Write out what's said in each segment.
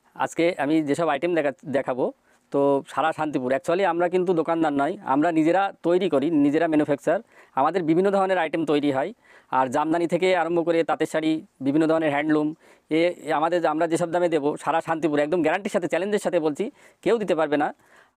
আজকে আমি যেসব আইটেম দেখাবো তো সারা শান্তিপুর অ্যাকচুয়ালি আমরা কিন্তু দোকানদার নয়, আমরা নিজেরা তৈরি করি, নিজেরা ম্যানুফ্যাকচার। আমাদের বিভিন্ন ধরনের আইটেম তৈরি হয়, আর জামদানি থেকে আরম্ভ করে তাঁতের শাড়ি, বিভিন্ন ধরনের হ্যান্ডলুম আমরা যেসব দামে দেবো সারা শান্তিপুর একদম গ্যারান্টির সাথে, চ্যালেঞ্জের সাথে বলছি, কেউ দিতে পারবে না।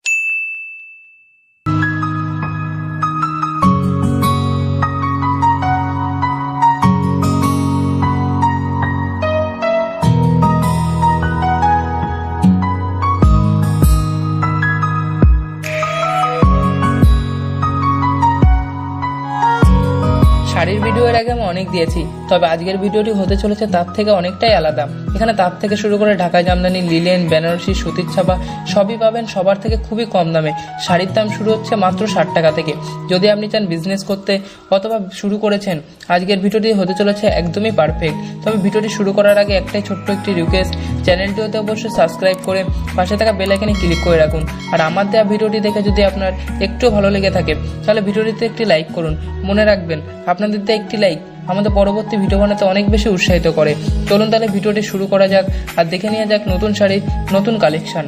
শাড়ির ভিডিও এর আগে আমি অনেক দিয়েছি, তবে আজকের ভিডিওটি হতে চলেছে তার থেকে অনেকটাই আলাদা। এখানে তার থেকে শুরু করে ঢাকা জামদানি, লিলেন, বেনারসি, সুতির ছাপা সবই পাবেন সবার থেকে খুবই কম দামে। শাড়ির দাম শুরু হচ্ছে মাত্র 60 টাকা থেকে। যদি আপনি চান বিজনেস করতে অথবা শুরু করেছেন, আজকের ভিডিওটি হতে চলেছে একদমই পারফেক্ট। তবে ভিডিওটি শুরু করার আগে একটাই ছোট্ট একটি রিকোয়েস্ট, চ্যানেলটি হতে অবশ্যই সাবস্ক্রাইব করে পাশে থাকা বেল আইকনে ক্লিক করে রাখুন। আর আমার দেওয়া ভিডিওটি দেখে যদি আপনার একটু ভালো লেগে থাকে তাহলে ভিডিওটিতে একটি লাইক করুন। মনে রাখবেন আপনাদের একটি লাইক আমাদের পরবর্তী ভিডিও বানাতে অনেক বেশি উৎসাহিত করে। চলুন তাহলে ভিডিওটি শুরু করা যাক আর দেখে নেওয়া যাক নতুন শাড়ির নতুন কালেকশন।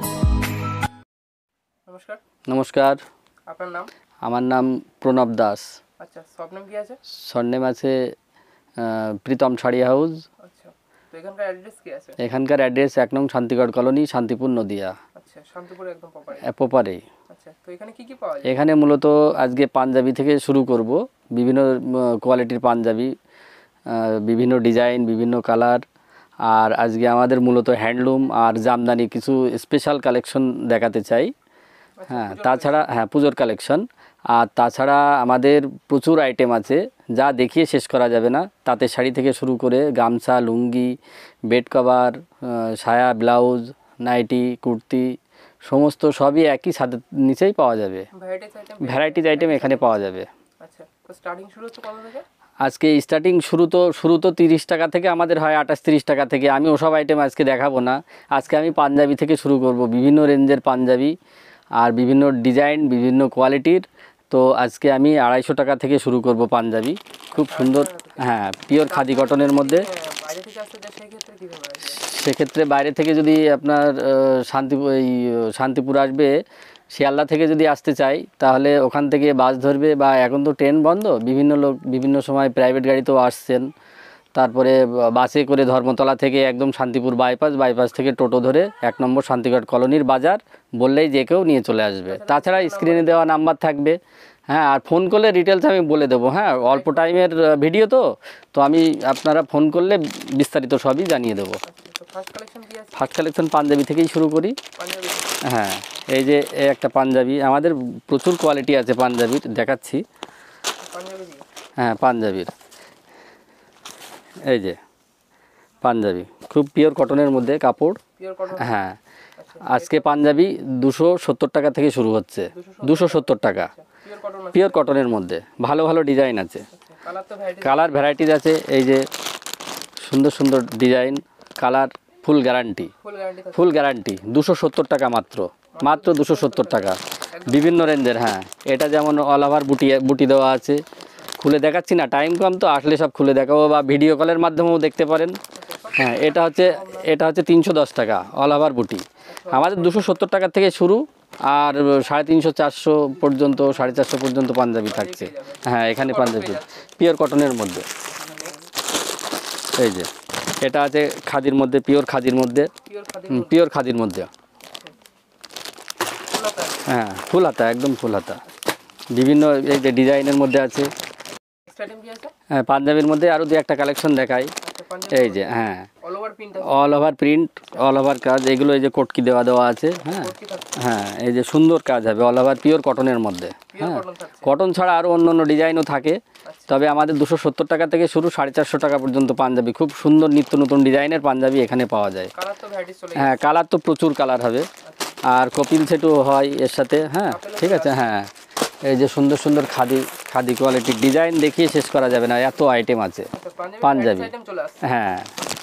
নমস্কার। নমস্কার। আপনার নাম? আমার নাম প্রণব দাস। আচ্ছা, সরনেম কি আছে? সরনেম আছে প্রীতম শাড়ি হাউস। আচ্ছা, তো এখানকার অ্যাড্রেস কি আছে? এখানকার অ্যাড্রেস 1 নং শান্তিগড় কলোনি, শান্তিপুর, নদিয়া। আচ্ছা, শান্তিপুর একদম প্রপারে। আচ্ছা, তো এখানে কি কি পাওয়া যায়? এখানে মূলত আজকে পাঞ্জাবি থেকে শুরু করব, বিভিন্ন কোয়ালিটির পাঞ্জাবি, বিভিন্ন ডিজাইন, বিভিন্ন কালার। আর আজকে আমাদের মূলত হ্যান্ডলুম আর জামদানি কিছু স্পেশাল কালেকশন দেখাতে চাই। হ্যাঁ, তাছাড়া পুজোর কালেকশন। আর তাছাড়া আমাদের প্রচুর আইটেম আছে যা দেখিয়ে শেষ করা যাবে না। তাঁতের শাড়ি থেকে শুরু করে গামছা, লুঙ্গি, বেড কভার, সায়া, ব্লাউজ, নাইটি, কুর্তি, সমস্ত সবই একই ছাদের নিচেই পাওয়া যাবে। ভ্যারাইটিজ আইটেম এখানে পাওয়া যাবে। আচ্ছা, তো স্টার্টিং শুরু হচ্ছে কত থেকে? আজকে স্টার্টিং শুরু তো 30 টাকা থেকে আমাদের হয়, 28-30 টাকা থেকে। আমি ওসব আইটেম আজকে দেখাবো না। আজকে আমি পাঞ্জাবি থেকে শুরু করব, বিভিন্ন রেঞ্জের পাঞ্জাবি আর বিভিন্ন ডিজাইন, বিভিন্ন কোয়ালিটির। তো আজকে আমি 250 টাকা থেকে শুরু করব পাঞ্জাবি, খুব সুন্দর। হ্যাঁ, পিওর খাদি কটনের মধ্যে। সেক্ষেত্রে বাইরে থেকে যদি আপনার শান্তিপুর আসবে, শিয়ালদা থেকে যদি আসতে চাই তাহলে ওখান থেকে বাস ধরবে, বা এখন তো ট্রেন বন্ধ, বিভিন্ন লোক বিভিন্ন সময় প্রাইভেট গাড়িতেও আসছেন। তারপরে বাসে করে ধর্মতলা থেকে একদম শান্তিপুর বাইপাস থেকে টোটো ধরে 1 নম্বর শান্তিগড় কলোনির বাজার বললেই যে কেউ নিয়ে চলে আসবে। তাছাড়া স্ক্রিনে দেওয়া নাম্বার থাকবে। হ্যাঁ, আর ফোন করলে ডিটেলস আমি বলে দেবো। হ্যাঁ, অল্প টাইমের ভিডিও তো আমি আপনারা ফোন করলে বিস্তারিত সবই জানিয়ে দেবো। ফার্স্ট কালেকশন পাঞ্জাবি থেকেই শুরু করি। হ্যাঁ, এই যে একটা পাঞ্জাবি, আমাদের প্রচুর কোয়ালিটি আছে পাঞ্জাবির, দেখাচ্ছি। হ্যাঁ, পাঞ্জাবির এই যে পাঞ্জাবি খুব পিওর কটনের মধ্যে কাপড়। হ্যাঁ, আজকে পাঞ্জাবি 270 টাকা থেকে শুরু হচ্ছে। 270 টাকা পিওর কটনের মধ্যে। ভালো ভালো ডিজাইন আছে, কালার ভ্যারাইটিস আছে। এই যে সুন্দর সুন্দর ডিজাইন, কালার, ফুল গ্যারান্টি। 270 টাকা মাত্র 270 টাকা, বিভিন্ন রেঞ্জের। হ্যাঁ, এটা যেমন অল ওভার বুটি দেওয়া আছে। খুলে দেখাচ্ছি না, টাইম কম, তো আসলে সব খুলে দেখাবো, বা ভিডিও কলের মাধ্যমেও দেখতে পারেন। হ্যাঁ, এটা হচ্ছে 310 টাকা অল ওভার বুটি। আমাদের 270 টাকা থেকে শুরু, আর 350-400 পর্যন্ত, 450 পর্যন্ত পাঞ্জাবি থাকছে। হ্যাঁ, এখানে পাঞ্জাবি পিওর কটনের মধ্যে। এই যে এটা আছে খাদির মধ্যে, পিওর খাদির মধ্যে। হ্যাঁ, ফুল হাতা, একদম ফুল হাতা। বিভিন্ন এই যে ডিজাইনের মধ্যে আছে। হ্যাঁ, পাঞ্জাবির মধ্যে আরও 2-1টা কালেকশন দেখাই। এই যে হ্যাঁ, all over print, all over কাজ। এগুলো এই যে কটকি দেওয়া আছে। হ্যাঁ, এই যে সুন্দর কাজ হবে, অল ওভার পিওর কটনের মধ্যে। হ্যাঁ, কটন ছাড়া আরও অন্য ডিজাইনও থাকে। তবে আমাদের 270 টাকা থেকে শুরু, 450 টাকা পর্যন্ত পাঞ্জাবি। খুব সুন্দর নিত্য নতুন ডিজাইনের পাঞ্জাবি এখানে পাওয়া যায়। হ্যাঁ, কালার তো প্রচুর কালার হবে, আর কপিল সেটও হয় এর সাথে। হ্যাঁ, ঠিক আছে। হ্যাঁ, এই যে সুন্দর সুন্দর খাদি কোয়ালিটির ডিজাইন দেখিয়ে শেষ করা যাবে না, এত আইটেম আছে পাঞ্জাবি। হ্যাঁ,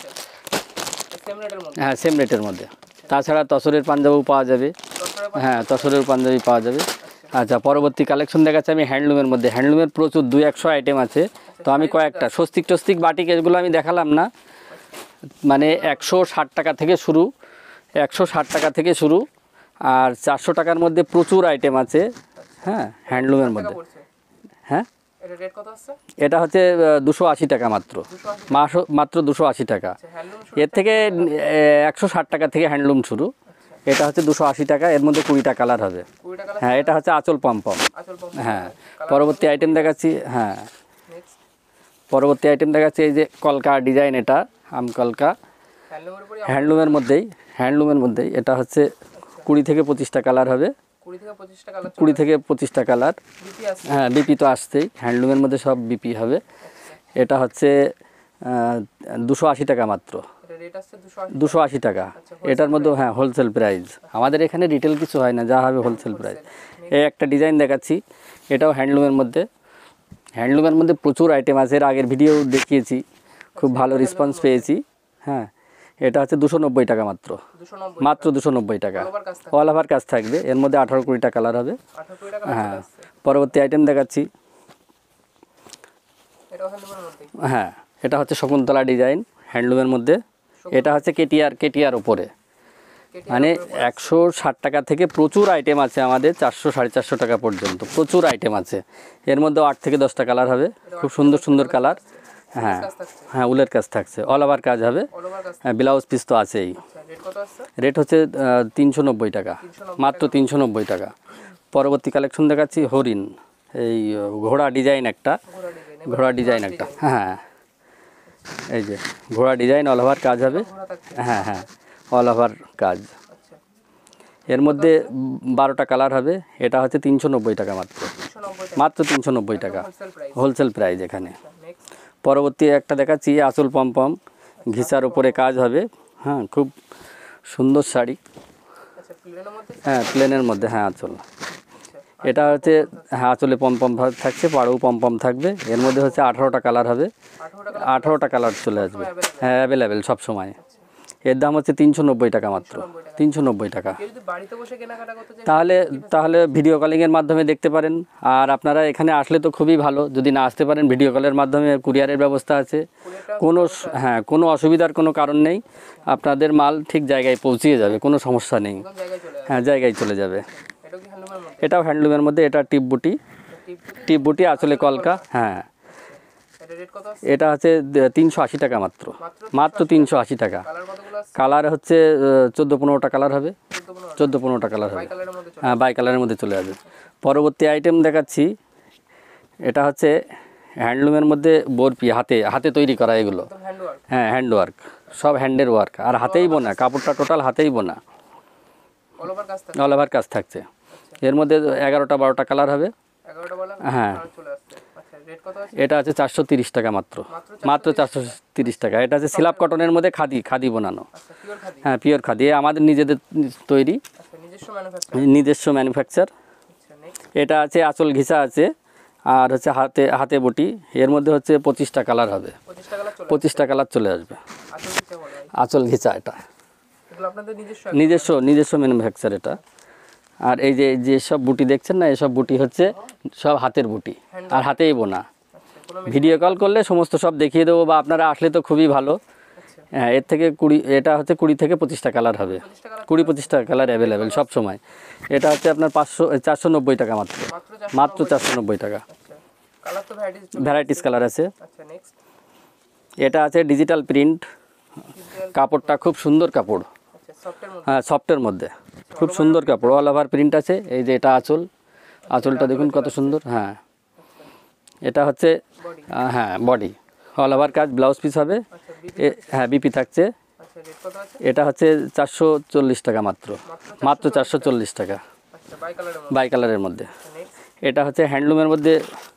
সেম রেটের মধ্যে। তাছাড়া তসরের পাঞ্জাবিও পাওয়া যাবে। হ্যাঁ, তসরের পাঞ্জাবি পাওয়া যাবে। আচ্ছা, পরবর্তী কালেকশন দেখাচ্ছি আমি হ্যান্ডলুমের মধ্যে। হ্যান্ডলুমের প্রচুর 200-100 আইটেম আছে। তো আমি কয়েকটা স্বস্তিক বাটিক এগুলো আমি দেখালাম না। মানে 160 টাকা থেকে শুরু, 160 টাকা থেকে শুরু, আর 400 টাকার মধ্যে প্রচুর আইটেম আছে। হ্যাঁ, হ্যান্ডলুমের টাকা মধ্যে। পড়ছে হ্যাঁ, এটা রেট কত আছে? এটা হচ্ছে 280 টাকা মাত্র, 280 মাত্র 280 টাকা। আচ্ছা হ্যান্ডলুম এর থেকে 160 টাকা থেকে হ্যান্ডলুম শুরু, এটা হচ্ছে 280 টাকা, এর মধ্যে 20টা কালার হবে। 20 টাকা হ্যাঁ, এটা হচ্ছে আঁচল পম্পম। আচল পাম্প। হ্যাঁ, পরবর্তী আইটেম দেখাচ্ছি। হ্যাঁ, নেক্সট পরবর্তী আইটেম দেখাচ্ছি এই যে কলকা ডিজাইন, এটা আম কলকা, হ্যান্ডলুমের উপরে হ্যান্ডলুমের মধ্যেই এটা হচ্ছে 20 থেকে 25টা কালার হবে। 20 থেকে 25 টাকা কালার 20 থেকে 25টা কালার। বিপি আছে। হ্যাঁ, বিপি তো আসছেই, হ্যান্ডলুমের মধ্যে সব বিপি হবে। এটা হচ্ছে 280 টাকা মাত্র, এটা রেট আছে 280 280 টাকা। এটার মধ্যে হ্যাঁ হোলসেল প্রাইস, আমাদের এখানে রিটেল কিছু হয় না, যা হবে হোলসেল প্রাইস। এই একটা ডিজাইন দেখাচ্ছি, এটাও হ্যান্ডলুমের মধ্যে। হ্যান্ডলুমের মধ্যে প্রচুর আইটেম আছে, এর আগের ভিডিও দেখিয়েছি, খুব ভালো রেসপন্স পেয়েছি। হ্যাঁ, এটা হচ্ছে 290 টাকা মাত্র, 290 মাত্র 290 টাকা। ওভার কাজ থাকে। অল ওভার কাজ থাকবে, এর মধ্যে 18-20টা কালার হবে। 18 টাকা হ্যাঁ, আছে। পরবর্তী আইটেম দেখাচ্ছি। এটাও হ্যান্ডলুমের মধ্যে। হ্যাঁ, এটা হচ্ছে শকুন্তলা ডিজাইন হ্যান্ডলুমের মধ্যে। এটা হচ্ছে কেটিআর ওপরে, মানে 160 টাকা থেকে প্রচুর আইটেম আছে আমাদের, 400-450 টাকা পর্যন্ত প্রচুর আইটেম আছে। এর মধ্যে 8 থেকে 10টা কালার হবে, খুব সুন্দর সুন্দর কালার। হ্যাঁ কাজ থাকছে। হ্যাঁ, উলের কাজ থাকছে, অল ওভার কাজ হবে। অল ওভার কাজ। হ্যাঁ, ব্লাউজ পিস তো আছেই। আচ্ছা রেট কত আছে? রেট হচ্ছে 390 টাকা, মাত্র 390 টাকা। পরবর্তী কালেকশন দেখাচ্ছি হরিণ, এই ঘোড়া ডিজাইন একটা, ঘোড়া ডিজাইন একটা। হ্যাঁ, এই যে ঘোড়া ডিজাইন, অল ওভার কাজ হবে। ঘোড়া থাকছে। হ্যাঁ হ্যাঁ, অল ওভার কাজ। আচ্ছা এর মধ্যে 12টা কালার হবে। এটা হচ্ছে 390 টাকা মাত্র, 390 টাকা মাত্র 390 টাকা হোলসেল প্রাইস। হোলসেল প্রাইস এখানে। নেক্সট পরবর্তী একটা দেখাচ্ছি আঁচল পম্পম, ঘিসার উপরে কাজ হবে। হ্যাঁ, খুব সুন্দর শাড়ি। আচ্ছা প্লেনের মধ্যে। হ্যাঁ, প্লেনের মধ্যে। হ্যাঁ, আঁচল। আচ্ছা এটা হচ্ছে হ্যাঁ, আঁচলে পম্পম থাকছে, পাড়েও পম্পম থাকবে। এর মধ্যে হচ্ছে 18টা কালার হবে, 18 টাকা 18টা কালার চলে আসবে। হ্যাঁ, অ্যাভেলেবেল সব সময়। এর দাম হচ্ছে 390 টাকা মাত্র, 390 টাকা। কেউ যদি বাড়িতে বসে কেনাকাটা করতে চায় তাহলে ভিডিও কলিংয়ের মাধ্যমে দেখতে পারেন। আর আপনারা এখানে আসলে তো খুবই ভালো, যদি না আসতে পারেন ভিডিও কলের মাধ্যমে কুরিয়ারের ব্যবস্থা আছে। কোনো অসুবিধার কোনো কারণ নেই, আপনাদের মাল ঠিক জায়গায় পৌঁছিয়ে যাবে, কোনো সমস্যা নেই। একদম জায়গায় চলে আসে। হ্যাঁ, জায়গায় চলে যাবে। এটা কি হ্যান্ডলুমের মধ্যে? এটাও হ্যান্ডলুমের মধ্যে, এটা টিপ বুটি, টিপ বুটি আঁচলে কলকা। হ্যাঁ, এটা রেট কত আছে? এটা হচ্ছে 380 টাকা মাত্র, মাত্র 380 টাকা। কালার কতগুলো আছে? কালার হচ্ছে 14-15টা কালার হবে, 14-15টা কালার হবে। বাই কালারের মধ্যে চলে। হ্যাঁ, বাই কালারের মধ্যে চলে আসবে। পরবর্তী আইটেম দেখাচ্ছি, এটা হচ্ছে হ্যান্ডলুমের মধ্যে বরফি, হাতে তৈরি করা এগুলো। একদম হ্যান্ড ওয়ার্ক। হ্যাঁ, হ্যান্ড ওয়ার্ক, সব হ্যান্ডের ওয়ার্ক, আর হাতেই বোনা, কাপড়টা টোটাল হাতেই বোনা, অল ওভার কাজ থাকে। অল ওভার কাজ থাকছে। এর মধ্যে 11-12টা কালার হবে। 11টা বলা হ্যাঁ। কালার চলে আসছে। আচ্ছা রেট কত আছে? এটা আছে 430 টাকা মাত্র, মাত্র 430 টাকা। এটা আছে সিলাপ কটনের মধ্যে খাদি বানানো। আচ্ছা পিওর খাদি। হ্যাঁ, পিওর খাদি, এ আমাদের নিজেদের তৈরি, আচ্ছা নিজস্ব নিজস্ব ম্যানুফ্যাকচার। আচ্ছা নেক্সট এটা আছে আঁচল ঘিসা আছে, আর হচ্ছে হাতে বটি। এর মধ্যে হচ্ছে 25টা কালার হবে, 25 টাকা চলে। 25টা কালার চলে আসবে। আসল কি বলে? আঁচল ঘিচা এটা এগুলো আপনাদের নিজস্ব? নিজস্ব ম্যানুফ্যাকচার এটা। আর এই যে সব বুটি দেখছেন না, এসব বুটি হচ্ছে সব হাতের বুটি, আর হাতেই বোনা। আচ্ছা কোনো ভিডিও কল করলে সমস্ত সব দেখিয়ে দেবো, বা আপনারা আসলে তো খুবই ভালো। আচ্ছা হ্যাঁ, এর থেকে 20, এটা হচ্ছে 20 থেকে 25টা কালার হবে, 20-25টা কালার অ্যাভেলেবেল সব সময়। এটা হচ্ছে আপনার 490 টাকা মাত্র, মাত্র 490 টাকা। আচ্ছা কালার তো ভ্যারাইটিস কালার আছে। আচ্ছা নেক্সট এটা আছে ডিজিটাল প্রিন্ট, কাপড়টা খুব সুন্দর কাপড়। আচ্ছা সফটের মধ্যে। হ্যাঁ, সফটের মধ্যে খুব সুন্দর কাপড়, অল ওভার প্রিন্ট আছে। এই যে এটা আঁচলটা দেখুন কত সুন্দর। হ্যাঁ, এটা হচ্ছে হ্যাঁ বডি, অল ওভার কাজ, ব্লাউজ পিস হবে। আচ্ছা হ্যাঁ, বিপি থাকছে। আচ্ছা রেট কত আছে? এটা হচ্ছে 440 টাকা মাত্র, মাত্র 440 টাকা, আচ্ছা বাই কালারের মধ্যে। বাই কালারের মধ্যে। নেক্সট এটা হচ্ছে হ্যান্ডলুমের মধ্যে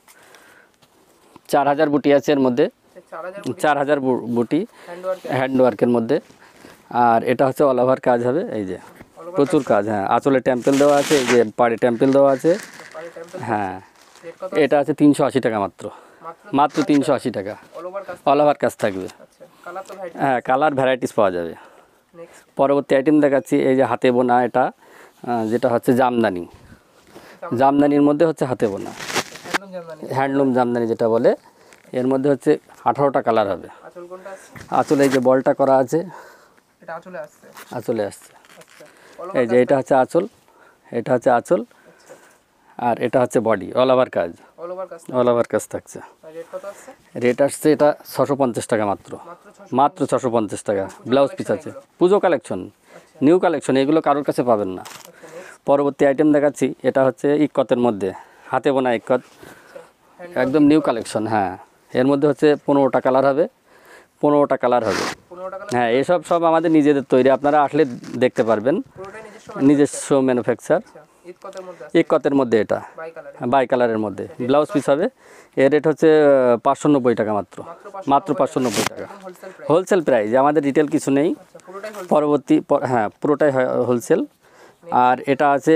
4000 বুটি আছে, এর মধ্যে 4000 বুটি হ্যান্ড ওয়ার্ক। হ্যান্ড ওয়ার্কের মধ্যে। আর এটা হচ্ছে অল ওভার কাজ হবে, এই যে প্রচুর কাজ। হ্যাঁ, আঁচলে টেম্পেল দেওয়া আছে, এই যে পাড়ে টেম্পেল দেওয়া আছে। পারে টেম্পল। হ্যাঁ, রেট কত? এটা আছে 380 টাকা মাত্র, মাত্র 380 টাকা। অল ওভার কাজ। অল ওভার কাজ থাকবে। আচ্ছা কালার তো ভাই। হ্যাঁ, কালার ভ্যারাইটিস পাওয়া যাবে। নেক্সট পরবর্তী আইটেম দেখাচ্ছি, এই যে হাতে বোনা, এটা যেটা হচ্ছে জামদানির মধ্যে হচ্ছে হাতে বোনা, হ্যান্ডলুম জামদানি। হ্যান্ডলুম জামদানি যেটা বলে। এর মধ্যে হচ্ছে 18টা কালার হবে। আঁচল কোনটা আছে? আঁচলে এই যে বলটা করা আছে, এটা আঁচলে আসছে। আঁচলে আসছে। আচ্ছা এই যে এটা হচ্ছে আঁচল, এটা হচ্ছে আঁচল, আর এটা হচ্ছে বডি, অল ওভার কাজ, অল ওভার কাজ। অল ওভার কাজ থাকছে। আর রেট কত আছে? রেট আসছে এটা 650 টাকা মাত্র, মাত্র 650 টাকা। ব্লাউজ পিস আছে, পুজো কালেকশন, নিউ কালেকশন, এগুলো কারোর কাছে পাবেন না। পরবর্তী আইটেম দেখাচ্ছি, এটা হচ্ছে ইক্কতের মধ্যে, হাতে বোনা ইক্কত, একদম নিউ কালেকশন। হ্যাঁ, এর মধ্যে হচ্ছে 15টা কালার হবে, 15টা কালার হবে। 15 টাকা। হ্যাঁ, এসব সব আমাদের নিজেদের তৈরি, আপনারা আসলে দেখতে পারবেন। পুরোটাই নিজস্ব। নিজস্ব ম্যানুফ্যাকচার। ইতকতের মধ্যে আছে। ইক্কতের মধ্যে এটা বাই কালার। বাই কালারের মধ্যে ব্লাউজ পিস হবে। এর রেট হচ্ছে 590 টাকা মাত্র, মাত্র 590 টাকা। Wholesale price. হোলসেল প্রাইস, আমাদের রিটেল কিছু নেই। আচ্ছা পুরোটাই হোলসেল। পরবর্তী হ্যাঁ, পুরোটাই হোলসেল। আর এটা আছে,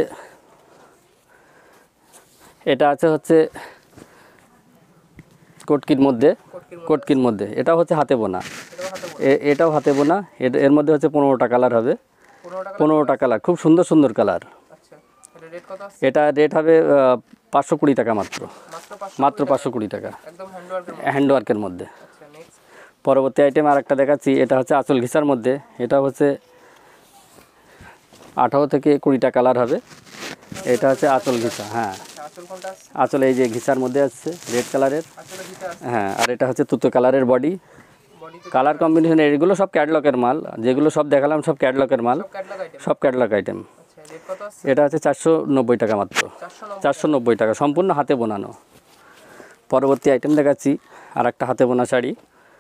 এটা আছে হচ্ছে কটকির মধ্যে, কটকির মধ্যে এটাও হচ্ছে হাতে বোনা, এটাও হাতে বোনা। এর মধ্যে হচ্ছে 15টা কালার হবে, 15টা কালার, খুব সুন্দর সুন্দর কালার। আচ্ছা এটা রেট কত আছে? এটা রেট হবে 520 টাকা মাত্র, মাত্র মাত্র 520 টাকা, একদম হ্যান্ডওয়ার্কের। হ্যান্ডওয়ার্কের মধ্যে। আচ্ছা নেক্সট। পরবর্তী আইটেম আর একটা দেখাচ্ছি, এটা হচ্ছে আঁচল ঘিসার মধ্যে, এটা হচ্ছে 18 থেকে 20টা কালার হবে। এটা হচ্ছে আঁচল ঘিসা। হ্যাঁ, আঁচল কোনটা আছে? আঁচল এই যে ঘিসার মধ্যে আসছে রেড কালারের। আঁচলে দিতে আছে। হ্যাঁ, আর এটা হচ্ছে তুতো কালারের বডি, বডিতে কালার কম্বিনেশন। এগুলো সব ক্যাটলগের মাল, যেগুলো সব দেখালাম সব ক্যাটলগের মাল, সব ক্যাটালগ আইটেম। সব ক্যাটলগ আইটেম। আচ্ছা রেট কত আছে? এটা হচ্ছে 490 টাকা মাত্র, 490। 490 টাকা, সম্পূর্ণ হাতে বোনানো। পরবর্তী আইটেম দেখাচ্ছি, আর একটা হাতে বোনা শাড়ি।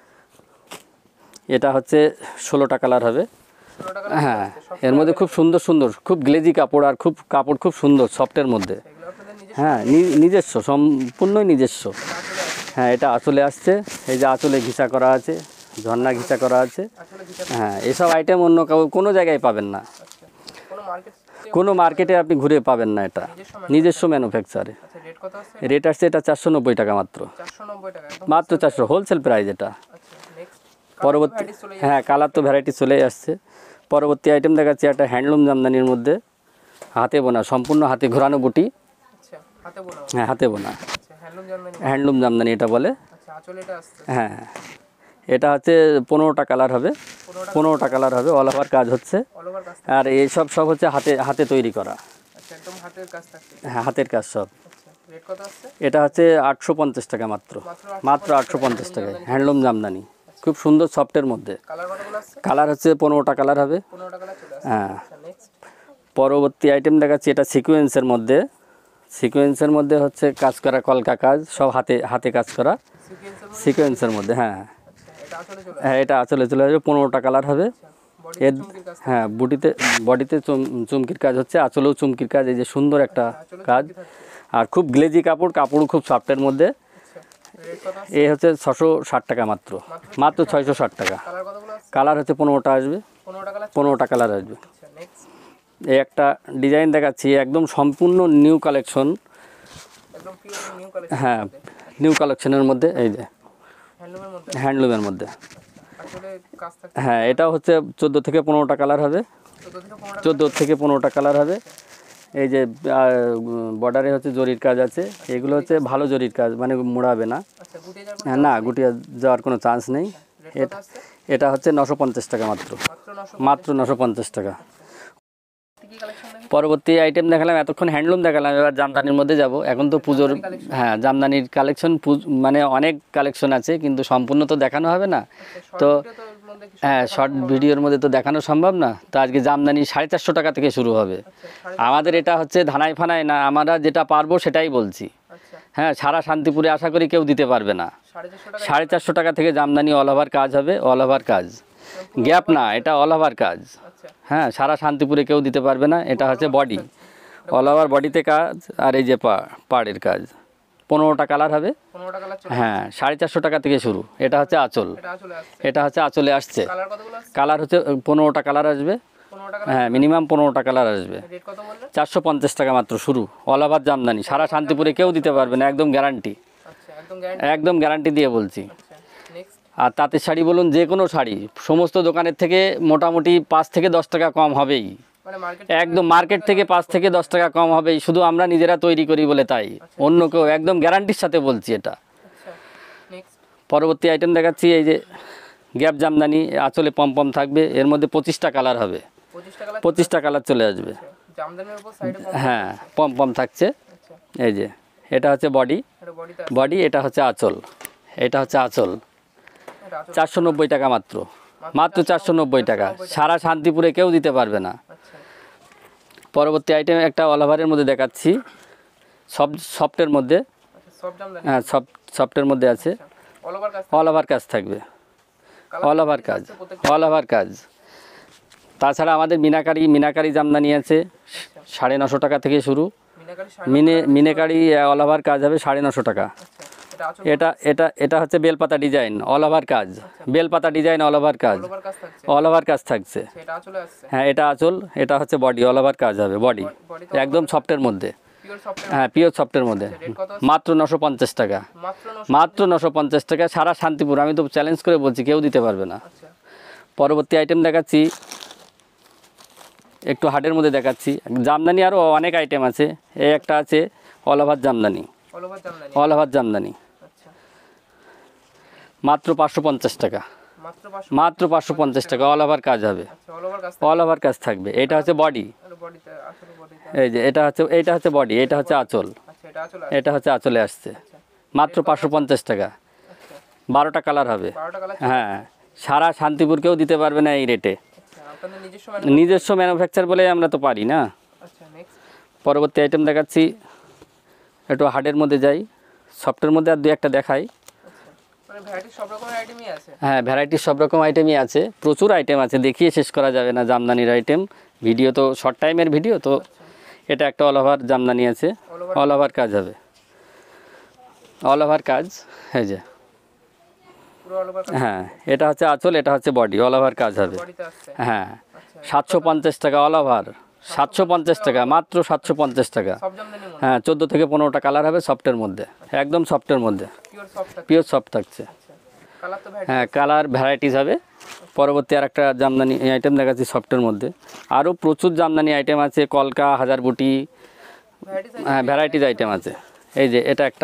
এটা হচ্ছে 16টা কালার হবে। 16 টাকা। হ্যাঁ, এর মধ্যে খুব সুন্দর সুন্দর, খুব গ্লেজি কাপড়, আর খুব কাপড় খুব সুন্দর সফটের মধ্যে। এগুলো আপনাদের নিজস্ব। হ্যাঁ, নিজস্ব, সম্পূর্ণই নিজস্ব। আঁচলে আছে। হ্যাঁ, এটা আঁচলে আসছে, এই যে আঁচলে ঘিসা করা আছে, ঝর্ণা ঘিসা করা আছে। আঁচলে দিতে। হ্যাঁ, এসব আইটেম অন্য কোনো জায়গায় পাবেন না, আচ্ছা কোন মার্কেট? কোনো মার্কেটে আপনি ঘুরে পাবেন না, এটা নিজস্ব ম্যানুফ্যাকচারে। আচ্ছা রেট কত আছে? রেট আসছে এটা 490 টাকা মাত্র, 490 টাকা একদম। মাত্র 400, হোলসেল প্রাইস এটা। আচ্ছা নেক্সট। পরবর্তী, হ্যাঁ, কালার তো ভ্যারাইটি চলেই আসছে। পরবর্তী আইটেম দেখাচ্ছি, একটা হ্যান্ডলুম জামদানির মধ্যে, হাতে বোনা, সম্পূর্ণ হাতে ঘোরানো বুটি। আচ্ছা হাতে বোনা। হ্যাঁ, হাতে বোনা, আচ্ছা হ্যান্ডলুম জামদানি। হ্যান্ডলুম জামদানি এটা বলে। আচ্ছা আঁচলে এটা আসছে। হ্যাঁ, এটা হচ্ছে 15টা কালার হবে, 15টা কালার হবে, অল ওভার কাজ হচ্ছে। অল ওভার কাজ। আর এইসব সব হচ্ছে হাতে হাতে তৈরি করা। আচ্ছা একদম হাতের কাজ থাকে। হ্যাঁ, হাতের কাজ সব। আচ্ছা রেট কত আছে? এটা হচ্ছে 850 টাকা মাত্র, মাত্র 850 টাকায় হ্যান্ডলুম জামদানি, খুব সুন্দর সফটের মধ্যে। কালার কতগুলো আছে? কালার হচ্ছে 15টা কালার হবে। 15 টাকা চলে আসছে। হ্যাঁ, আচ্ছা নেক্সট। পরবর্তী আইটেম দেখাচ্ছি, এটা সিকোয়েন্সের মধ্যে, সিকোয়েন্সের মধ্যে হচ্ছে কাজ করা, কলকা কাজ, সব হাতে হাতে কাজ করা সিকোয়েন্সের মধ্যে। সিকোয়েন্সের মধ্যে। হ্যাঁ, আচ্ছা এটা আঁচলে চলে। হ্যাঁ, এটা আঁচলে চলে আসবে, 15টা কালার হবে। বডি এর চুমকির কাজ। হ্যাঁ, বডিতে চুমকির কাজ হচ্ছে, আঁচলেও চুমকির কাজ, এই যে সুন্দর একটা কাজ। আর খুব গ্লেজি কাপড়, কাপড় খুব সফটের মধ্যে। আচ্ছা রেট কত আছে? এই হচ্ছে 660 টাকা মাত্র, মাত্র 660 টাকা। কালার কতগুলো আছে? কালার হচ্ছে 15টা আসবে, 15 টাকা। 15টা কালার আসবে। আচ্ছা নেক্সট। এই একটা ডিজাইন দেখাচ্ছি, একদম সম্পূর্ণ নিউ কালেকশন। একদম পিওর নিউ কালেকশন। হ্যাঁ, নিউ কালেকশনের মধ্যে, এই যে হ্যান্ডলুমের মধ্যে। হ্যান্ডলুমের মধ্যে। আসলে কাজ থাকে। হ্যাঁ, এটাও হচ্ছে 14 থেকে 15টা কালার হবে, 14 থেকে 15টা কালার হবে। এই যে বর্ডারে হচ্ছে জরির কাজ আছে, এগুলো হচ্ছে ভালো জরির কাজ, মানে মুড়াবে না। আচ্ছা গুটিয়ে যাবে। হ্যাঁ, না, গুটিয়ে যাওয়ার কোনো চান্স নেই। রেট কত আছে? এটা হচ্ছে 950 টাকা মাত্র, মাত্র 900। মাত্র 950 টাকা। কি কালেকশন দেখেন? পরবর্তী আইটেম দেখালাম, এতক্ষণ হ্যান্ডলুম দেখালাম, এবার জামদানির মধ্যে যাব। এখন তো পুজোর, হ্যাঁ, জামদানির কালেকশন, মানে অনেক কালেকশন আছে, কিন্তু সম্পূর্ণ তো দেখানো হবে না। তো হ্যাঁ, শর্ট ভিডিওর মধ্যে তো দেখানো সম্ভব না। তো আজকে জামদানি 450 টাকা থেকে শুরু হবে। আমাদের এটা হচ্ছে ধানাই ফানায় না, আমরা যেটা পারবো সেটাই বলছি। আচ্ছা হ্যাঁ, সারা শান্তিপুরে আশা করি কেউ দিতে পারবে না। 450 টাকা। 450 টাকা থেকে জামদানি অল ওভার কাজ হবে, অল ওভার কাজ, গ্যাপ না, এটা অল ওভার কাজ। আচ্ছা হ্যাঁ, সারা শান্তিপুরে কেউ দিতে পারবে না। এটা হচ্ছে বডি, অল ওভার বডিতে কাজ, আর এই যে পাড়ের কাজ। 15টা কালার হবে। 15 টাকা চলে। হ্যাঁ, 450 টাকা থেকে শুরু। এটা হচ্ছে আঁচল, এটা চলে আসছে। এটা হচ্ছে আঁচলে আসছে। কালার কতগুলো আছে? কালার হচ্ছে 15টা কালার আসবে। 15 টাকা। হ্যাঁ, মিনিমাম 15টা কালার আসবে। রেট কত বললেন? 450 টাকা মাত্র শুরু, অল ওভার জামদানি, সারা শান্তিপুরে কেউ দিতে পারবে না, একদম গ্যারান্টি, আচ্ছা একদম গ্যারান্টি। একদম গ্যারান্টি দিয়ে বলছি। আচ্ছা নেক্সট। আর তাঁতের শাড়ি বলুন, যে কোনো শাড়ি সমস্ত দোকানের থেকে মোটামুটি 5 থেকে 10 টাকা কম হবেই, মানে মার্কেট একদম মার্কেট থেকে 5 থেকে 10 টাকা কম হবেই, শুধু আমরা নিজেরা তৈরি করি বলে তাই, অন্য কেউ, একদম গ্যারান্টির সাথে বলছি এটা। আচ্ছা নেক্সট। পরবর্তী আইটেম দেখাচ্ছি, এই যে গ্যাপ জামদানি, আঁচলে পম থাকবে, এর মধ্যে 25টা কালার হবে, 25টা কালার চলে আসবে। জামদানির উপর সাইডে হ্যাঁ পম থাকছে। আচ্ছা, এই যে এটা হচ্ছে বডি, এটা বডিতে বডি এটা হচ্ছে আঁচল, এটা হচ্ছে আঁচল। 490 টাকা মাত্র, মাত্র 490 টাকা, সারা শান্তিপুরে কেউ দিতে পারবে না। আচ্ছা, পরবর্তী আইটেম একটা অল ওভারের মধ্যে দেখাচ্ছি, সফটের মধ্যে। আচ্ছা, সব জামদানি। হ্যাঁ সফটের মধ্যে আছে, অল ওভার কাজ, অল ওভার কাজ থাকবে, অল ওভার কাজ, অল ওভার কাজ। তাছাড়া আমাদের মিনাকারি জামদানি আছে, 950 টাকা থেকে শুরু। মিনাকারি মিনাকারি অল ওভার কাজ হবে 950 টাকা। আচ্ছা, এটা আঁচল এটা এটা এটা হচ্ছে বেলপাতা ডিজাইন, অল ওভার কাজ, বেলপাতা ডিজাইন অল ওভার কাজ, অল ওভার কাজ থাকছে, অল ওভার কাজ থাকছে। সেটা আঁচলে আসছে, হ্যাঁ এটা আঁচল, এটা হচ্ছে বডি, অল ওভার কাজ হবে বডি, বডিতে একদম সফটের মধ্যে। Pure soft. হ্যাঁ পিওর সফটের মধ্যে, রেট কত আছে? মাত্র 950 টাকা, মাত্র 900। মাত্র 950 টাকা, সারা শান্তিপুর। আমি তো চ্যালেঞ্জ করে বলছি কেউ দিতে পারবে না। আচ্ছা, পরবর্তী আইটেম দেখাচ্ছি, একটু হাটের মধ্যে দেখাচ্ছি। জামদানি আরও অনেক আইটেম আছে, এই একটা আছে all over jamdani, all over jamdani. All over jamdani, আচ্ছা, মাত্র 550 টাকা, মাত্র 500। মাত্র 550 টাকা, অল ওভার কাজ হবে, আচ্ছা, অল ওভার কাজ, অল ওভার কাজ থাকবে। এটা হচ্ছে বডি, আর বডিতে আঁচল বডিতে। এই যে এটা হচ্ছে বডি, এটা হচ্ছে আঁচল, আচ্ছা, এটা আঁচলে এটা হচ্ছে আঁচলে আসছে, মাত্র 550 টাকা। আচ্ছা, 12টা কালার হবে। 12টা কালার। হ্যাঁ সারা শান্তিপুর কেউ দিতে পারবে না এই রেটে, আচ্ছা, আপনাদের নিজস্ব নিজস্ব ম্যানুফ্যাকচার বলে আমরা তো পারি না। আচ্ছা, নেক্সট। পরবর্তী আইটেম দেখাচ্ছি, একটু হার্ডের মধ্যে যাই, সফটের মধ্যে আর দুই একটা দেখাই। আচ্ছা, মানে ভ্যারাইটি সব রকমের আইটেমই আছে। হ্যাঁ ভ্যারাইটির সব রকম আইটেমই আছে, প্রচুর আইটেম আছে, দেখিয়ে শেষ করা যাবে না জামদানির আইটেম। ভিডিও তো শর্ট টাইমের ভিডিও তো। এটা একটা অল ওভার জামদানি আছে, অল ওভার কাজ হবে, অল ওভার কাজ। এই যে পুরো অল ওভার কাজ হ্যাঁ এটা হচ্ছে আঁচল, এটা হচ্ছে বডি, অল ওভার কাজ হবে। বডিতে আসছে। হ্যাঁ আচ্ছা, 750 টাকা অল ওভার, 750 টাকা, মাত্র 750 টাকা। সব জামদানির মধ্যে হ্যাঁ 14 থেকে 15টা কালার হবে সফটের মধ্যে, একদম সফটের মধ্যে, পিওর সফট থাকে। পিওর সফট থাকছে। আচ্ছা, কালার তো ভ্যারাইটি। হ্যাঁ কালার ভ্যারাইটিস হবে। পরবর্তী আর একটা জামদানি আইটেম দেখাচ্ছি সফটের মধ্যে, আরও প্রচুর জামদানি আইটেম আছে, কলকা, হাজার বুটি, ভ্যারাইটি সাইজ। হ্যাঁ ভ্যারাইটিস আইটেম আছে। এই যে এটা একটা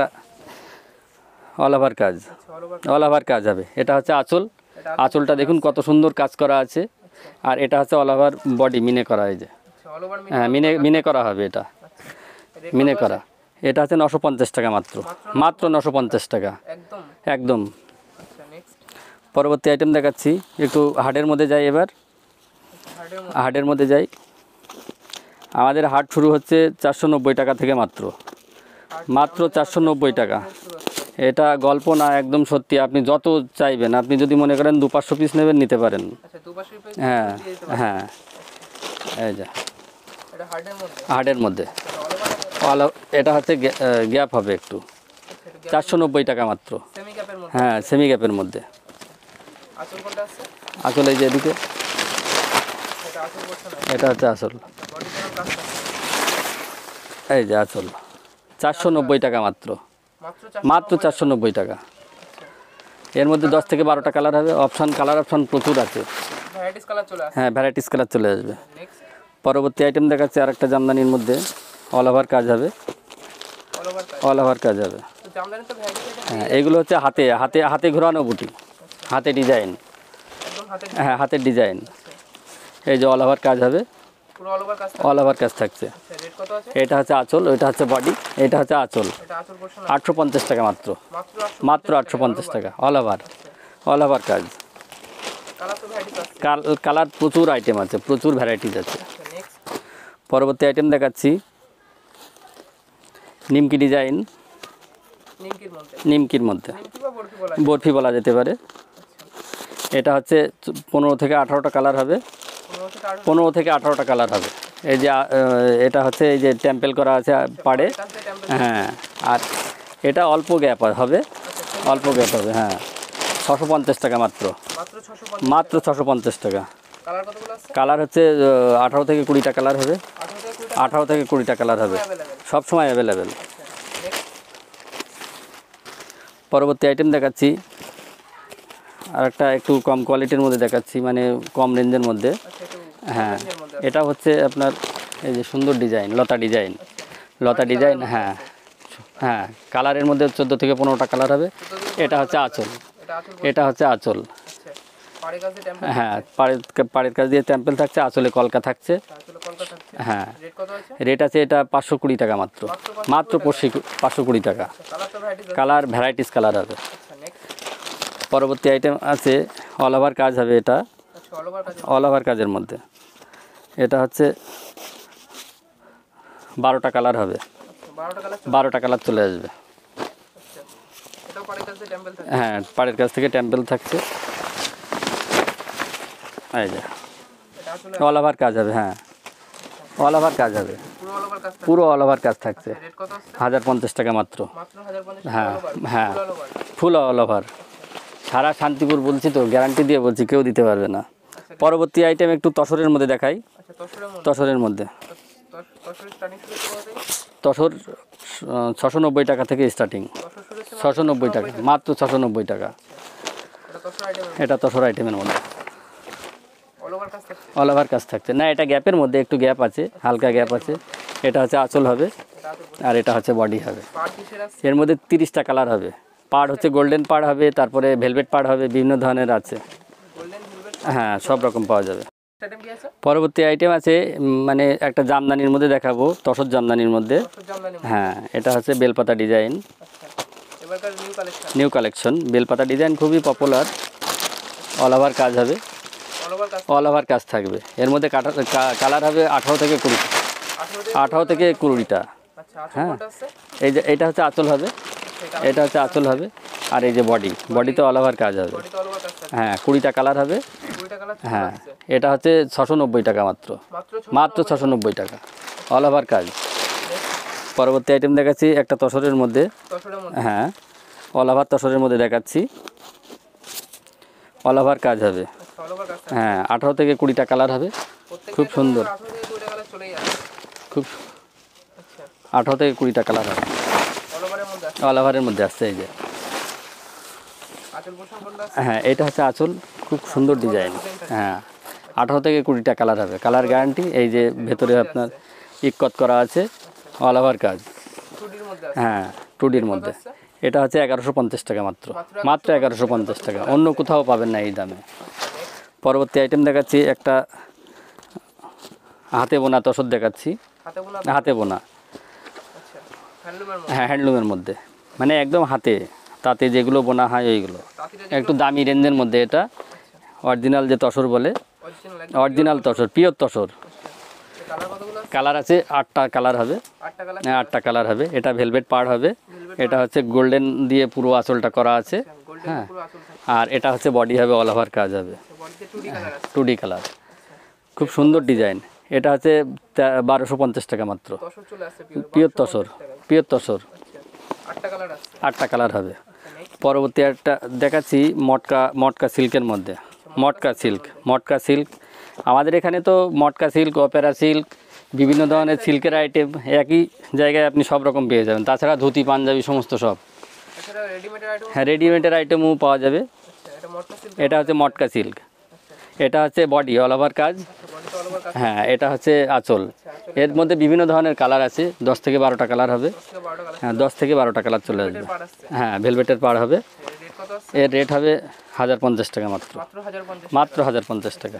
অল ওভার কাজ, আচ্ছা, অল ওভার। অল ওভার কাজ হবে। এটা হচ্ছে আঁচল, এটা আঁচলটা দেখুন কত সুন্দর কাজ করা আছে। আর এটা হচ্ছে অল ওভার বডি, মিনে করা, এই যে আচ্ছা, অল ওভার। হ্যাঁ মিনে করা হবে, এটা আচ্ছা, রেট মিনে করা। এটা হচ্ছে 950 টাকা মাত্র, মাত্র 950 টাকা, একদম। একদম। আচ্ছা, নেক্সট। পরবর্তী আইটেম দেখাচ্ছি, একটু হাটের মধ্যে যাই এবার, হার্ডের হাটের মধ্যে যাই। আমাদের হাট শুরু হচ্ছে 490 টাকা থেকে, মাত্র মাত্র 490 টাকা। এটা গল্প না, একদম সত্যি। আপনি যত চাইবেন, আপনি যদি মনে করেন 200-500 পিস নেবেন নিতে পারেন। আচ্ছা, 200 পিস হ্যাঁ দিয়ে দিতে পারবেন। হ্যাঁ এই যে এটা হার্ডের মধ্যে। হাটের মধ্যে অল ওভার। এটা হচ্ছে গ্যাপ হবে একটু, 490 টাকা মাত্র। সেমি ক্যাপের মধ্যে। হ্যাঁ সেমি গ্যাপের মধ্যে। আঁচল কোনটা আছে? আসলে এই যে এদিকে, এটা আঁচল করছে না। এটা হচ্ছে আসল, বডি কোন কাজ আছে? এই যে আসল, 490 টাকা মাত্র, মাত্র মাত্র 490 টাকা। এর মধ্যে 10 থেকে 12টা কালার হবে, কালার অপশন প্রচুর আছে। ভ্যারাইটিস কালার চলে আসে। হ্যাঁ ভ্যারাইটিস কালার চলে আসবে। নেক্সট। পরবর্তী আইটেম দেখাচ্ছে আরেকটা জামদানির মধ্যে, অল ওভার কাজ হবে, অল ওভার কাজ। অল ওভার কাজ হবে। তো জামদানি তো ভ্যারাইটি আইটেম। হ্যাঁ এগুলো হচ্ছে হাতে হাতে হাতে ঘোরানো বুটি, হাতে ডিজাইন। একদম হাতে। হ্যাঁ হাতের ডিজাইন। এই যে অল ওভার কাজ হবে, পুরো অল ওভার কাজ। অল ওভার কাজ থাকছে। আচ্ছা, রেট কত আছে? এটা হচ্ছে আঁচল, ওইটা হচ্ছে বডি, এটা হচ্ছে আঁচল। এটা আঁচল করছে না। 850 টাকা মাত্র, মাত্র 800। মাত্র 850 টাকা, অল ওভার, অল ওভার কাজ। কালার তো ভ্যারাইটিস আছে। কালার প্রচুর আইটেম আছে, প্রচুর ভ্যারাইটিস আছে। আচ্ছা, নেক্সট। পরবর্তী আইটেম দেখাচ্ছি, নিমকি ডিজাইন, নিমকির মধ্যে। নিমকির মধ্যে নিমকি বা বরফি বলা বরফি বলা যেতে পারে। এটা হচ্ছে 15 থেকে 18টা কালার হবে, 15 থেকে 18টা কালার হবে। এই যে এটা হচ্ছে এই যে টেম্পেল করা আছে পাড়ে। হ্যাঁ আর এটা অল্প গ্যাপ হবে, অল্প গ্যাপ হবে। হ্যাঁ 650 টাকা মাত্র, মাত্র 650। মাত্র 650 টাকা। কালার কতগুলো আছে? কালার হচ্ছে 18 থেকে 20টা কালার হবে, 18 থেকে 20টা কালার হবে, সব সময় অ্যাভেলেবেল। পরবর্তী আইটেম দেখাচ্ছি, আর একটা একটু কম কোয়ালিটির মধ্যে দেখাচ্ছি, মানে কম রেঞ্জের মধ্যে। হ্যাঁ এটা হচ্ছে আপনার এই যে সুন্দর ডিজাইন, লতা ডিজাইন, লতা ডিজাইন। হ্যাঁ হ্যাঁ কালারের মধ্যে 14 থেকে 15টা কালার হবে। এটা হচ্ছে আঁচল, এটা হচ্ছে আঁচল। পাড়ের কাছে টেম্পল হ্যাঁ পাড়ের কাছ দিয়ে টেম্পল থাকছে, আসলে কলকা থাকছে। আসলে কলকাতা থাকছে। হ্যাঁ রেট কত আছে? রেট আছে এটা 520 টাকা মাত্র, মাত্র 520 টাকা। কালার তো ভ্যারাইটিস আছে। কালার ভ্যারাইটিস কালার হবে। আচ্ছা নেক্সট। পরবর্তী আইটেম আছে অল ওভার কাজ হবে, এটা আচ্ছা অল ওভার কাছে। অল ওভার কাজের মধ্যে। এটা হচ্ছে 12টা কালার হবে, 12টা কালার। 12টা কালার চলে আসবে। আচ্ছা এটাও পাড়ের কাছে টেম্পল থাকে। হ্যাঁ পাড়ের কাছ থেকে টেম্পল থাকছে। এই যে এটা আসলে অল ওভার কাজ হবে। হ্যাঁ অল ওভার কাজ হবে, পুরো অল ওভার কাজ থাকে। পুরো অল ওভার কাজ থাকছে। রেট কত আছে? 1050 টাকা মাত্র। মাত্র 1050 হ্যাঁ অল ওভার। হ্যাঁ full all over. Full all over. সারা শান্তিপুর বলছি তো, গ্যারান্টি দিয়ে বলছি, কেউ দিতে পারবে না। পরবর্তী আইটেম একটু তসরের মধ্যে দেখাই। আচ্ছা তসরের মধ্যে। তসরের মধ্যে তসরের স্টার্টিং শুরু কত আছে? তসর 690 টাকা থেকে স্টার্টিং। তসর শুরু হচ্ছে 690 টাকা মাত্র, 690 টাকা। এটা তসর আইটেম। এটা তসর আইটেমের মধ্যে অল ওভার কাজ থাকে। অল ওভার কাজ থাকছে না, এটা গ্যাপের মধ্যে একটু গ্যাপ আছে, হালকা গ্যাপ আছে। এটা হচ্ছে আঁচল হবে, এটা আছে আর এটা হচ্ছে বডি হবে। পাড় কিসের আছে? এর মধ্যে 30টা কালার হবে। পাড় হচ্ছে গোল্ডেন পাড় হবে, তারপরে ভেলভেট পাড় হবে, বিভিন্ন ধরনের আছে। Golden velvet. হ্যাঁ সব রকম পাওয়া যাবে। আইটেম কি আছে? পরবর্তী আইটেম আছে মানে একটা জামদানির মধ্যে দেখাবো, তসর জামদানির মধ্যে। তসর জামদানি। হ্যাঁ এটা হচ্ছে বেলপাতা ডিজাইন, আচ্ছা এবারকার নিউ কালেকশন। New collection. বেলপাতা ডিজাইন খুবই পপুলার। অল ওভার কাজ হবে, অল ওভার কাজ। অল ওভার কাজ থাকবে। এর মধ্যে কালার হবে 18 থেকে 20, 18 থেকে 20টা। আচ্ছা আচ্ছা কোনটা আছে? এই যে এটা হচ্ছে আঁচল হবে, এটা হচ্ছে আঁচল হবে, আর এই যে বডিতে অল ওভার কাজ হবে। বডিতে অল ওভার কাজ থাকে। হ্যাঁ 20টা কালার হবে। 20টা কালার হ্যাঁ আছে। এটা হচ্ছে 690 টাকা মাত্র, মাত্র মাত্র 690 টাকা অল ওভার কাজ। পরবর্তী আইটেম দেখাচ্ছি একটা তসরের মধ্যে। তসরের মধ্যে। হ্যাঁ অল ওভার তসরের মধ্যে দেখাচ্ছি, অল ওভার কাজ হবে। আচ্ছা অল ওভার কাজ থাকে। হ্যাঁ 18 থেকে 20টা কালার হবে, খুব সুন্দর। 18 থেকে 20টা কালার চলেই আসে। খুব আচ্ছা 18 থেকে 20টা কালার হবে, অল ওভারের মধ্যে আছে। অল ওভারের মধ্যে আসছে। এই যে আঁচল পোষণ কোনটা আছে? হ্যাঁ এটা হচ্ছে আঁচল, খুব সুন্দর ডিজাইন। হ্যাঁ 18 থেকে 20টা কালার হবে, কালার গ্যারান্টি। এই যে ভেতরে আপনার ইক্কত করা আছে, অল ওভার কাজ। 2Dর মধ্যে আছে। হ্যাঁ 2Dর মধ্যে। এটা হচ্ছে 1150 টাকা মাত্র, মাত্র 1150 টাকা। অন্য কোথাও পাবেন না এই দামে। পরবর্তী আইটেম দেখাচ্ছি একটা হাতে বোনা তসর দেখাচ্ছি, হাতে বোনা। হাতে বোনা। আচ্ছা হ্যান্ডলুমের মধ্যে। হ্যাঁ হ্যান্ডলুমের মধ্যে, মানে একদম হাতে, তাতে যেগুলো বোনা হয় ওইগুলো। তাঁতিরা একটু দামি রেঞ্জের মধ্যে। এটা অরিজিনাল যে তসর বলে, original original tussar, pure tussar. Colour কতগুলো আছে? কালার আছে 8টা কালার হবে। 8টা কালার। হ্যাঁ 8টা কালার হবে। এটা ভেলভেট পাড় হবে, এটা হচ্ছে গোল্ডেন দিয়ে পুরো আঁচলটা করা আছে। গোল্ডেন হ্যাঁ পুরো আঁচল থাকে। আর এটা হচ্ছে বডি হবে, অল ওভার কাজ হবে, বডিতে 2D কালার আছে। 2D colour. খুব সুন্দর ডিজাইন। এটা হচ্ছে 1250 টাকা মাত্র, তসর চলে আসছে pure. Pure tussar, pure tussar. আচ্ছা 8টা কালার আছে। 8টা কালার হবে। আচ্ছা নেক্সট। পরবর্তী একটা দেখাচ্ছি মটকা সিল্কের মধ্যে। মটকা সিল্ক। আমাদের এখানে তো মটকা সিল্ক, অপেরা সিল্ক, বিভিন্ন ধরনের সিল্কের আইটেম একই জায়গায় আপনি সব রকম পেয়ে যাবেন। তাছাড়া ধুতি পাঞ্জাবি সমস্ত সব। এছাড়া রেডিমেডের আইটেম। হ্যাঁ রেডিমেডের আইটেমও পাওয়া যাবে। আচ্ছা এটা মটকা সিল্ক। এটা হচ্ছে মটকা সিল্ক। এটা হচ্ছে বডি অল ওভার কাজ। বডিতে অল ওভার কাজ। হ্যাঁ এটা হচ্ছে আঁচল। এর মধ্যে বিভিন্ন ধরনের কালার আছে, 10 থেকে 12টা কালার হবে। 10 থেকে 12টা কালার। হ্যাঁ 10 থেকে 12টা কালার চলে আসবে। পাড় আসছে। হ্যাঁ ভেলভেটের পাড় হবে। রেট কত আছে? এর রেট হবে 1050 টাকা মাত্র, মাত্র 1050। মাত্র 1050 টাকা।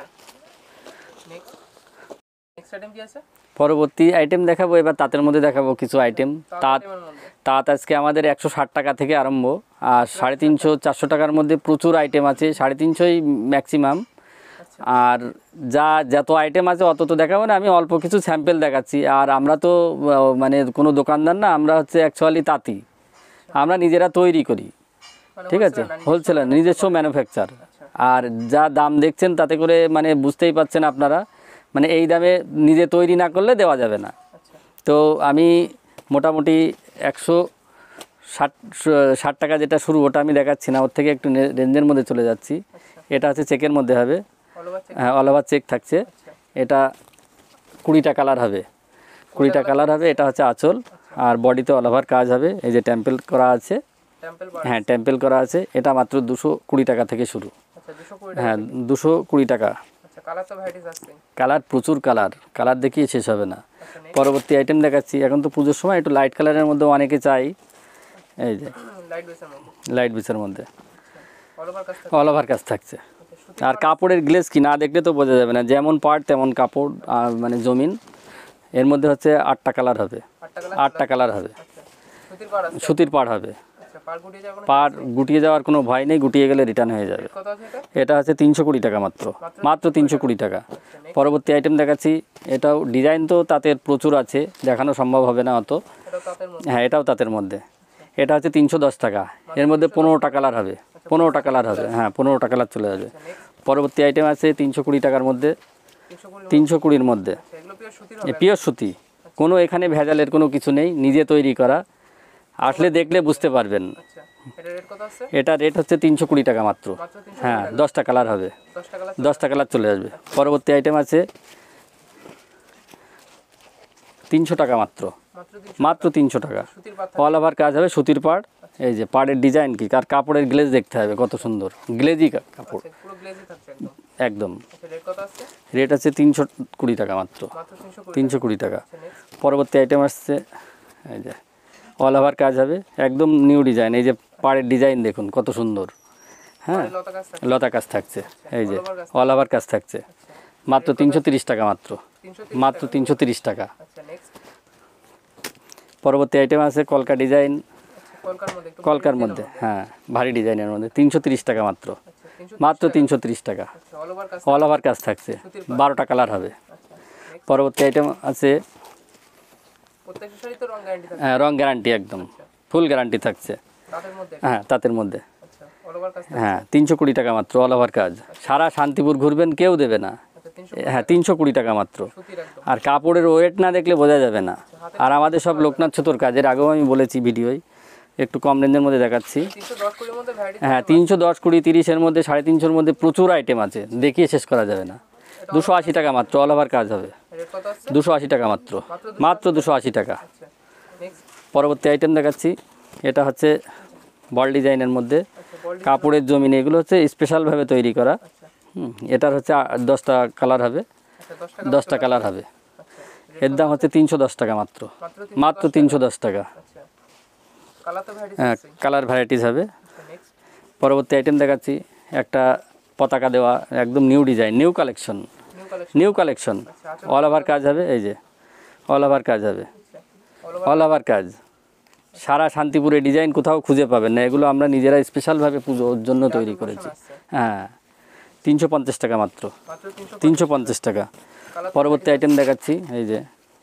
নেক্সট আইটেম কি আছে? পরবর্তী আইটেম দেখাবো এবার তাঁতের মধ্যে দেখাবো কিছু আইটেম। তাঁত আইটেমের মধ্যে। তাঁত আজকে আমাদের 160 টাকা থেকে আরম্ভ, আর 350-400 টাকার মধ্যে প্রচুর আইটেম আছে, 350ই ম্যাক্সিমাম। আর যত আইটেম আছে অত তো দেখাবো না, আমি অল্প কিছু স্যাম্পল দেখাচ্ছি। আর আমরা তো মানে কোনো দোকানদার না, আমরা হচ্ছে অ্যাকচুয়ালি তাঁতি, আমরা নিজেরা তৈরি করি, ঠিক আছে, হোলসেলার, নিজস্ব ম্যানুফ্যাকচার। আর যা দাম দেখছেন তাতে করে মানে বুঝতেই পাচ্ছেন আপনারা, মানে এই দামে নিজে তৈরি না করলে দেওয়া যাবে না। তো আমি মোটামুটি 160 টাকা যেটা শুরু, ওটা আমি দেখাচ্ছি না, ওর থেকে একটু রেঞ্জের মধ্যে চলে যাচ্ছি। এটা হচ্ছে চেকের মধ্যে হবে। হ্যাঁ অল ওভার চেক থাকছে। এটা 20টা কালার হবে, 20টা কালার হবে। এটা হচ্ছে আঁচল, আর বডিতে অল ওভার কাজ হবে। এই যে টেম্পল করা আছে। হ্যাঁ টেম্পল করা আছে। এটা মাত্র 220 টাকা থেকে শুরু। হ্যাঁ 220 টাকা। কালার প্রচুর কালার দেখিয়ে শেষ হবে না। পরবর্তী আইটেম দেখাচ্ছি। এখন তো পুজোর সময় একটু লাইট কালারের মধ্যে অনেকে চাই। এই যে লাইট বেসের মধ্যে অল ওভার কাজ থাকছে। আর কাপড়ের গ্লেজ কি না দেখলে তো বোঝা যাবে না, যেমন পার্ট তেমন কাপড় মানে জমিন। এর মধ্যে হচ্ছে 8টা কালার হবে, 8টা কালার হবে, সুতির পাড় আছে। সুতির পাড় হবে। আচ্ছা, পাড় গুটিয়ে যাবে না? পাড় গুটিয়ে যাওয়ার কোনো ভয় নেই, গুটিয়ে গেলে রিটার্ন হয়ে যাবে। কত আছে এটা? এটা হচ্ছে 320 টাকা মাত্র, মাত্র 320 টাকা। পরবর্তী আইটেম দেখাচ্ছি, এটাও ডিজাইন তো তাঁতের প্রচুর আছে, দেখানো সম্ভব হবে না অত। এটা তাঁতের মধ্যে। হ্যাঁ, এটাও তাঁতের মধ্যে। এটা হচ্ছে 310 টাকা, এর মধ্যে 15টা কালার হবে, 15টা কালার হবে, হ্যাঁ 15টা কালার চলে যাবে। পরবর্তী আইটেম আছে 320 টাকার মধ্যে, 320-র মধ্যে। এগুলো পিওর সুতির এ পিওর সুতি, কোনো এখানে ভেজালের কোনো কিছু নেই, নিজে তৈরি করা, আসলে দেখলে বুঝতে পারবেন। আচ্ছা, এটা রেট কত আছে? এটা রেট হচ্ছে 320 টাকা মাত্র। মাত্র 300 হ্যাঁ, 10টা কালার হবে, 10 টাকা। 10টা কালার চলে আসবে। পরবর্তী আইটেম আছে 300 টাকা মাত্র, মাত্র 300 মাত্র 300 টাকা। সুতির পাড়। অল ওভার কাজ হবে, সুতির পাড়। এই যে পাড়ের ডিজাইন কি, আর কাপড়ের গ্লেজ দেখতে হবে কত সুন্দর, গ্লেজি কাপড় পুরো গ্লেজে থাকছে একদম। একদম। আচ্ছা, রেট কত আছে? রেট আছে 320 টাকা মাত্র, মাত্র 320। 320 টাকা। আচ্ছা, নেক্সট। পরবর্তী আইটেম আসছে এই যে অল ওভার কাজ হবে, একদম নিউ ডিজাইন। এই যে পাড়ের ডিজাইন দেখুন কত সুন্দর, হ্যাঁ লতা কাজ থাকছে। লতা কাজ থাকছে। এই যে অল ওভার কাজ থাকছে, মাত্র 330 টাকা মাত্র, 330। মাত্র 330 টাকা। আচ্ছা, নেক্সট। পরবর্তী আইটেম আছে কলকা ডিজাইন, আচ্ছা, কলকার মধ্যে একটু কলকার মধ্যে, হ্যাঁ ভারী ডিজাইনের মধ্যে 330 টাকা মাত্র, আচ্ছা, 300। মাত্র 330 টাকা। আচ্ছা, অল ওভার কাজ। অল ওভার কাজ থাকছে, 12টা কালার হবে। আচ্ছা, নেক্সট। পরবর্তী আইটেম আছে প্রত্যেকটা শাড়ি তো রং গ্যারান্টি থাকছে। রং গ্যারান্টি, একদম ফুল গ্যারান্টি থাকছে, তাঁতের মধ্যে। হ্যাঁ তাঁতের মধ্যে। আচ্ছা, অল ওভার কাজ। হ্যাঁ 320 টাকা মাত্র, অল ওভার কাজ। সারা শান্তিপুর ঘুরবেন কেউ দেবে না। আচ্ছা, 300 হ্যাঁ 320 টাকা মাত্র। সুতির একদম। আর কাপড়ের ওয়েট না দেখলে বোঝা যাবে না। আর আমাদের সব লোকনাথ ছতর কাজের আগেও আমি বলেছি ভিডিওয়, একটু কম রেঞ্জের মধ্যে দেখাচ্ছি। 310 কুড়ির মধ্যে ভ্যারাইটি। হ্যাঁ 310, 20, 30-এর মধ্যে, 350-এর মধ্যে প্রচুর আইটেম আছে, দেখিয়ে শেষ করা যাবে না। 280 টাকা মাত্র, অল ওভার কাজ হবে, রেট কত আছে? 280 টাকা মাত্র, মাত্র 280 টাকা। আচ্ছা, নেক্সট। পরবর্তী আইটেম দেখাচ্ছি, এটা হচ্ছে বল ডিজাইনের মধ্যে, আচ্ছা, বল। কাপড়ের জমিন, এগুলো হচ্ছে স্পেশালভাবে তৈরি করা। আচ্ছা, এটার হচ্ছে 10টা কালার হবে, আচ্ছা, 10 টাকা। 10টা কালার হবে। আচ্ছা, এর দাম হচ্ছে 310 টাকা মাত্র, মাত্র মাত্র 310 টাকা। আচ্ছা, কালার তো ভ্যারাইটি হ্যাঁ আছে। কালার ভ্যারাইটিস হবে। আচ্ছা, নেক্সট। পরবর্তী আইটেম দেখাচ্ছি, একটা পতাকা দেওয়া, একদম new design, new collection, new collection. New collection. All over কাজ হবে, এই যে অল ওভার কাজ হবে, আচ্ছা, অল ওভার। অল ওভার কাজ। সারা শান্তিপুরে ডিজাইন কোথাও খুঁজে পাবেন না, এগুলো আমরা নিজেরা স্পেশালভাবে পুজোর জন্য তৈরি করেছি। হ্যাঁ 350 টাকা মাত্র, মাত্র 300। 350 টাকা। পরবর্তী আইটেম দেখাচ্ছি, এই যে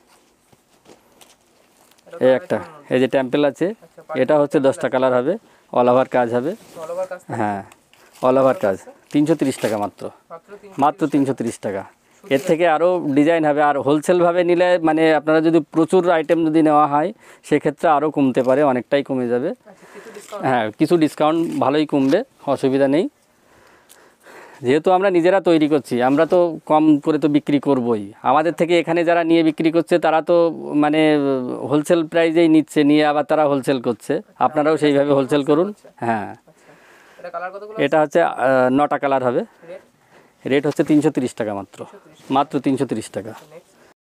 এই একটা, এই যে টেম্পেল আছে, এটা হচ্ছে 10টা কালার হবে, অল ওভার কাজ হবে। অল ওভার কাজ। হ্যাঁ অল ওভার কাজ, 330 টাকা মাত্র, মাত্র 300। মাত্র 330 টাকা। এর থেকে আরও ডিজাইন হবে, আর হোলসেলভাবে নিলে মানে আপনারা যদি প্রচুর আইটেম যদি নেওয়া হয় সেক্ষেত্রে আরও কমতে পারে, অনেকটাই কমে যাবে। আচ্ছা, কিছু ডিসকাউন্ট। হ্যাঁ কিছু ডিসকাউন্ট ভালোই কমবে, অসুবিধা নেই। যেহেতু আমরা নিজেরা তৈরি করছি, আমরা তো কম করে তো বিক্রি করবই। আমাদের থেকে এখানে যারা নিয়ে বিক্রি করছে তারা তো মানে হোলসেল প্রাইজেই নিচ্ছে, নিয়ে আবার তারা হোলসেল করছে। আপনারাও সেইভাবে হোলসেল করুন। হ্যাঁ আচ্ছা, এটা কালার কতগুলো? এটা হচ্ছে 9টা কালার হবে, রেট রেট হচ্ছে 330 টাকা মাত্র, মাত্র 330 টাকা। নেক্সট।